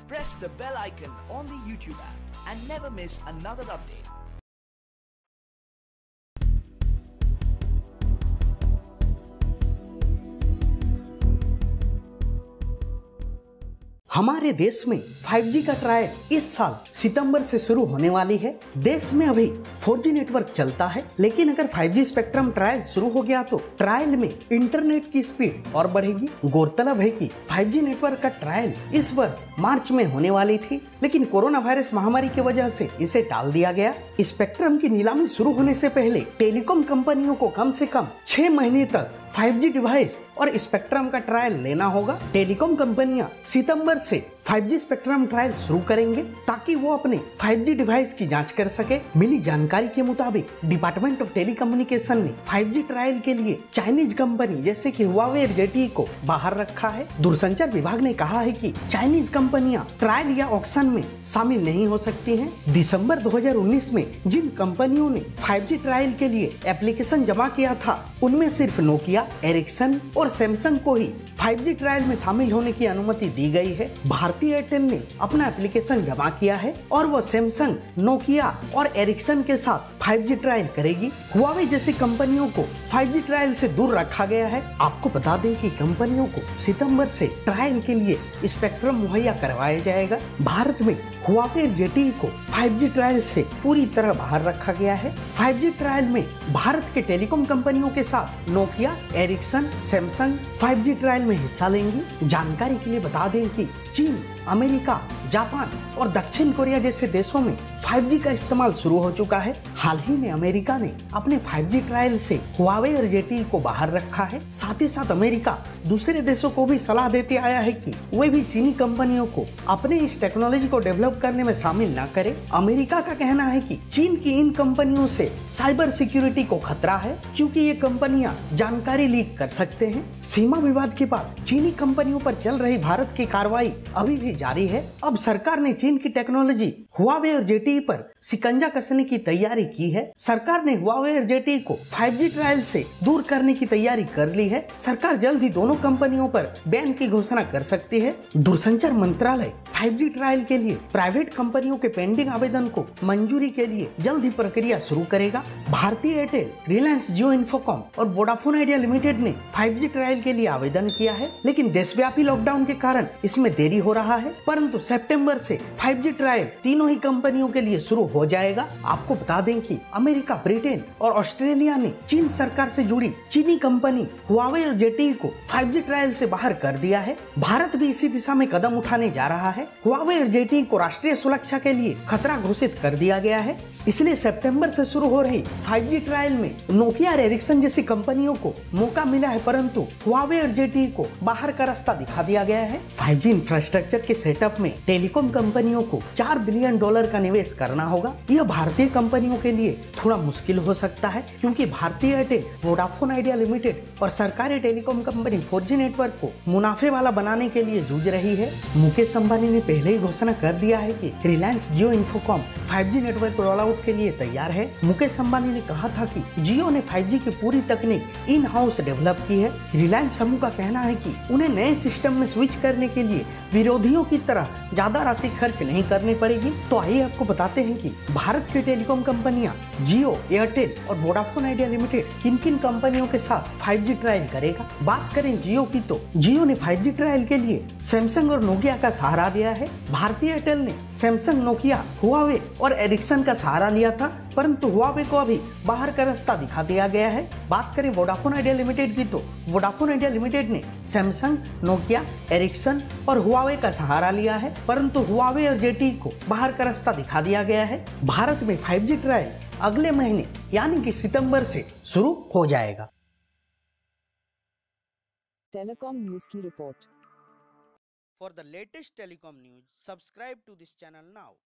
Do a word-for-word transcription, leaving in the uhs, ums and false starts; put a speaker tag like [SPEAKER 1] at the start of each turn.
[SPEAKER 1] press the bell icon on the YouTube app and never miss another update.
[SPEAKER 2] हमारे देश में five G का trial इस साल सितंबर से शुरू होने वाली है। देश में अभी फोर जी नेटवर्क चलता है, लेकिन अगर फाइव जी स्पेक्ट्रम ट्रायल शुरू हो गया तो ट्रायल में इंटरनेट की स्पीड और बढ़ेगी। गौरतलब है कि फाइव जी नेटवर्क का ट्रायल इस वर्ष मार्च में होने वाली थी, लेकिन कोरोना वायरस महामारी की वजह से इसे टाल दिया गया। स्पेक्ट्रम की नीलामी शुरू होने से पहले टेलीकॉम कंपनियों को कम से कम छह महीने तक फाइव जी डिवाइस और स्पेक्ट्रम का ट्रायल लेना होगा। टेलीकॉम कंपनियां सितंबर से फाइव जी स्पेक्ट्रम ट्रायल शुरू करेंगे ताकि वो अपने फाइव जी डिवाइस की जांच कर सके। मिली जानकारी के मुताबिक डिपार्टमेंट ऑफ टेलीकम्युनिकेशन ने फाइव जी ट्रायल के लिए चाइनीज कंपनी जैसे कि हुआवे और जेटी को बाहर रखा है। दूरसंचार विभाग ने कहा है कि चाइनीज कंपनियां ट्रायल या ऑक्शन में शामिल नहीं हो सकती हैं। दिसंबर दो हज़ार उन्नीस में जिन कंपनियों ने फाइव जी ट्रायल के लिए एप्लीकेशन जमा किया था, उनमें सिर्फ नोकिया, एरिक्सन और सैमसंग को ही फाइव जी ट्रायल में शामिल होने की अनुमति दी गई है। भारतीय एयरटेल ने अपना एप्लीकेशन जमा किया है और वो सैमसंग, नोकिया और एरिक्सन के साथ फाइव जी ट्रायल करेगी। हुआवे जैसी कंपनियों को फाइव जी ट्रायल से दूर रखा गया है। आपको बता दें कि कंपनियों को सितंबर से ट्रायल के लिए स्पेक्ट्रम मुहैया करवाया जाएगा। भारत में हुआवे और जेटी को फाइव जी ट्रायल से पूरी तरह बाहर रखा गया है। फाइव जी ट्रायल में भारत के टेलीकॉम कंपनियों के साथ Nokia, Ericsson, Samsung five G trial में हिस्सा लेंगी। जानकारी के लिए बता दें कि चीन, अमेरिका, जापान और दक्षिण कोरिया जैसे देशों में फाइव जी का इस्तेमाल शुरू हो चुका है। हाल ही में अमेरिका ने अपने फाइव जी ट्रायल से हुआवे और जेटी को बाहर रखा है। साथ ही साथ अमेरिका दूसरे देशों को भी सलाह देते आया है कि वे भी चीनी कंपनियों को अपने इस टेक्नोलॉजी को डेवलप करने में शामिल न करें। अमेरिका का कहना है कि चीन की इन कंपनियों से साइबर सिक्योरिटी को खतरा है, क्योंकि ये कंपनियां जानकारी लीक कर सकते हैं। सीमा विवाद के बाद चीनी कंपनियों पर चल रही भारत की कार्रवाई अभी भी जारी है। अब सरकार ने चीन की टेक्नोलॉजी हुआवे और जेटी पर शिकंजा कसने की तैयारी की है। सरकार ने हुआवे और जेटी को फाइव जी ट्रायल से दूर करने की तैयारी कर ली है। सरकार जल्द ही दोनों कंपनियों पर बैन की घोषणा कर सकती है। दूरसंचार मंत्रालय फाइव जी ट्रायल के लिए प्राइवेट कंपनियों के पेंडिंग आवेदन को मंजूरी के लिए जल्द ही प्रक्रिया शुरू करेगा। भारतीय एयरटेल, रिलायंस जियो इन्फोकॉम और वोडाफोन आइडिया लिमिटेड ने फाइव जी ट्रायल के लिए आवेदन किया है, लेकिन देशव्यापी लॉकडाउन के कारण इसमें देरी हो रहा है। परंतु सितंबर से फाइव जी ट्रायल तीनों ही कंपनियों के लिए शुरू हो जाएगा। आपको बता दें कि अमेरिका, ब्रिटेन और ऑस्ट्रेलिया ने चीन सरकार से जुड़ी चीनी कंपनी हुआवे और जेटी को फाइव जी ट्रायल से बाहर कर दिया है। भारत भी इसी दिशा में कदम उठाने जा रहा है। हुआवे और जेटी को राष्ट्रीय सुरक्षा के लिए खतरा घोषित कर दिया गया है। इसलिए सितंबर से शुरू हो रही फाइव जी ट्रायल में नोकिया और एरिक्सन जैसी कंपनियों को मौका मिला है, परंतु हुआवे और जेटी को बाहर का रास्ता दिखा दिया गया है। फाइव जी इंफ्रास्ट्रक्चर के सेटअप में टेलीकॉम कंपनियों को चार बिलियन डॉलर का निवेश करना होगा। यह भारतीय कंपनियों के लिए थोड़ा मुश्किल हो सकता है, क्योंकि भारतीय एयरटेल, वोडाफोन आइडिया लिमिटेड और सरकारी टेलीकॉम कंपनी फोर जी नेटवर्क को मुनाफे वाला बनाने के लिए जूझ रही है। मुकेश अंबानी ने पहले ही घोषणा कर दिया है कि Reliance Jio Infocomm five G network roll out के लिए तैयार है। मुकेश अंबानी ने कहा था कि जियो ने फाइव जी की पूरी तकनीक इन हाउस डेवलप की है। रिलायंस समूह का कहना है कि उन्हें नए सिस्टम में स्विच करने के लिए विरोधियों की तरह ज्यादा राशि खर्च नहीं करनी पड़ेगी। तो आइए आपको बताते हैं कि भारत की टेलीकॉम कंपनियां जियो, एयरटेल और वोडाफोन आइडिया लिमिटेड किन किन कंपनियों के साथ फाइव जी ट्रायल करेगा। बात करें जियो की, तो जियो ने फाइव जी ट्रायल के लिए सैमसंग और नोकिया का सहारा लिया है। भारतीय एयरटेल ने सैमसंग, नोकिया, हुआवे और एरिक्सन का सहारा लिया था, परंतु हुआवे को अभी बाहर का रास्ता दिखा दिया गया है। बात करें वोडाफोन आइडिया लिमिटेड की, तो वोडाफोन आइडिया लिमिटेड ने सैमसंग, नोकिया, एरिक्सन और हुआवे का सहारा लिया है, परंतु हुआवे और जेटी को बाहर का रास्ता दिखा दिया गया है। भारत में फाइव जी ट्रायल अगले महीने यानी कि सितंबर से शुरू हो जाएगा।
[SPEAKER 3] टेलीकॉम न्यूज की रिपोर्ट।
[SPEAKER 2] For the latest telecom news, subscribe to this channel now.